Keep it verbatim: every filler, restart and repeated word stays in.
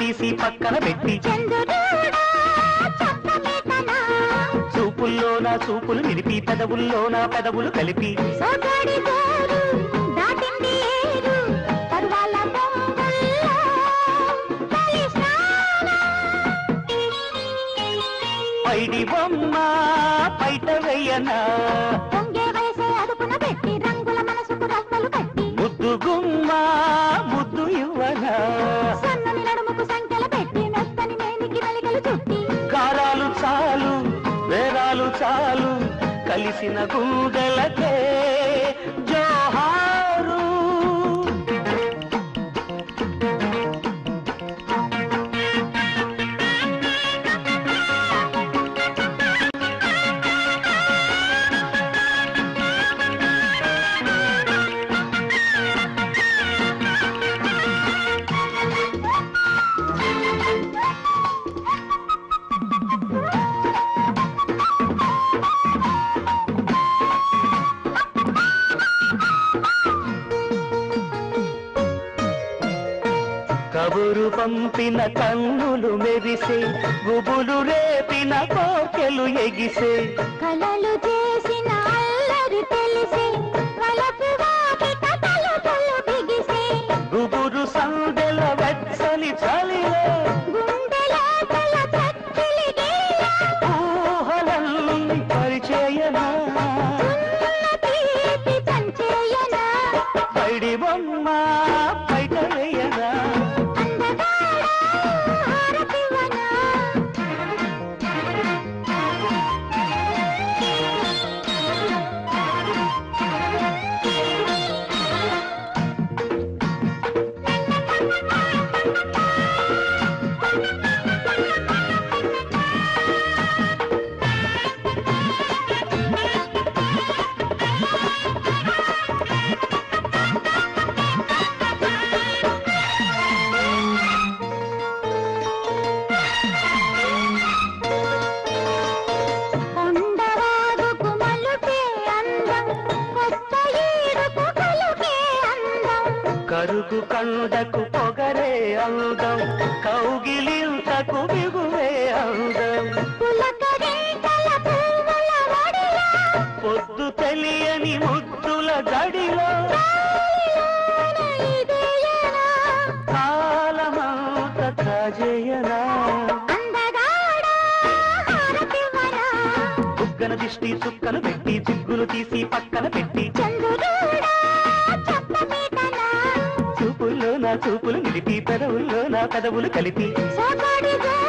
తీసి పక్కన పెట్టి చూపుల్లో నా చూపులు నిలిపి పెదవుల్లో నా పెదవులు కలిపి పైడి బొమ్మ పైట వెయ్యనా ముద్దు గుమ్మ ముద్దు ఇవ్వనా కారాలు చాలు వేరాలు చాలు కలిసిన గుండెలకే జోహారు కబురు పంపిన కన్నులు మెరిసే గుబులు రేపిన కోకెలు ఎగిసే కలలు చేసిన అల్లరి తెలిసే వలపు వాకిట తలుపులు బిగిసే గుబురు సందెల వెచ్చని చలిలో గుండెలో తల చచ్చిలి గీలా ఊహలన్నీ పరిచయనా తీపి సంచయనా పైడి బొమ్మ పైట వేయనా కరుకు కండకు పొగరే అందం కౌగిలింతకు బిగువే అందం పొద్దు తెలియని ముద్దుల గడిలో కాలమంత కాజేయనా బుగ్గన దిష్టి చుక్కను పెట్టి చిగ్గులు తీసి పక్కన పెట్టి చూపుల్లో నా చూపులు నిలిపి పెదవుల్లో నా పెదవులు కలిపి